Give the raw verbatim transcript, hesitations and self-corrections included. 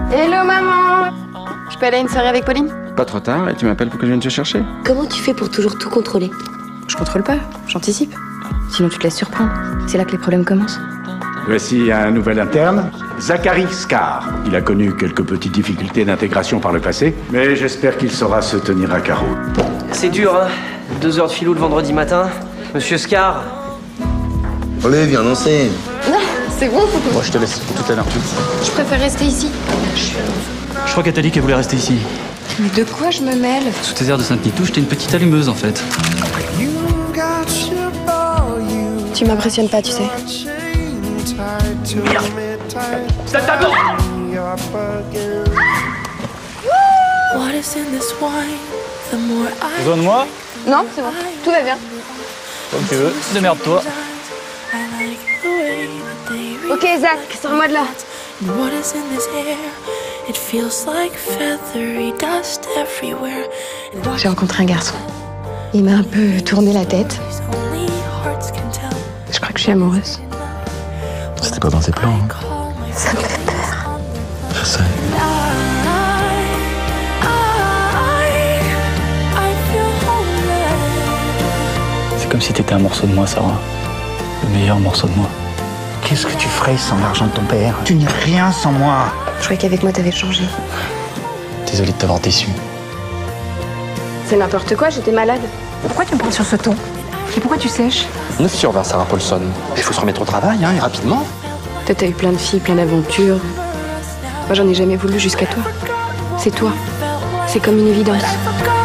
Hello maman. Je peux aller à une soirée avec Pauline? Pas trop tard et tu m'appelles pour que je vienne te chercher? Comment tu fais pour toujours tout contrôler? Je contrôle pas, j'anticipe. Sinon tu te laisses surprendre. C'est là que les problèmes commencent. Voici un nouvel interne, Zachary Scar. Il a connu quelques petites difficultés d'intégration par le passé, mais j'espère qu'il saura se tenir à carreau. C'est dur, hein. Deux heures de philo le vendredi matin. Monsieur Scar. Allez, viens lancer. Non, c'est bon. Bon, je te laisse pour tout à l'heure. Je préfère rester ici. Je crois qu'elle t'a dit qu'elle voulait rester ici. Mais de quoi je me mêle? Sous tes airs de Sainte-Nitouche, t'es une petite allumeuse en fait. Tu m'impressionnes pas, tu sais. Ça t'aborde. Besoin de moi? Non, c'est bon. Tout va bien. Comme tu veux. Démerde-toi. Ok, Zach, sors-moi de là. J'ai rencontré un garçon. Il m'a un peu tourné la tête. Je crois que je suis amoureuse. C'était pas dans tes plans. Hein. Ça me fait peur. Je sais. C'est comme si t'étais un morceau de moi, Sarah. Le meilleur morceau de moi. Qu'est-ce que tu ferais sans l'argent de ton père? Tu n'es rien sans moi. Je croyais qu'avec moi t'avais changé. Désolé de t'avoir déçu. C'est n'importe quoi, j'étais malade. Pourquoi tu me prends sur ce ton? Et pourquoi tu sèches? neuf sur vingt, Sarah Paulson. Il faut se remettre au travail, hein, et rapidement. Toi t'as eu plein de filles, plein d'aventures. Moi j'en ai jamais voulu jusqu'à toi. C'est toi. C'est comme une évidence.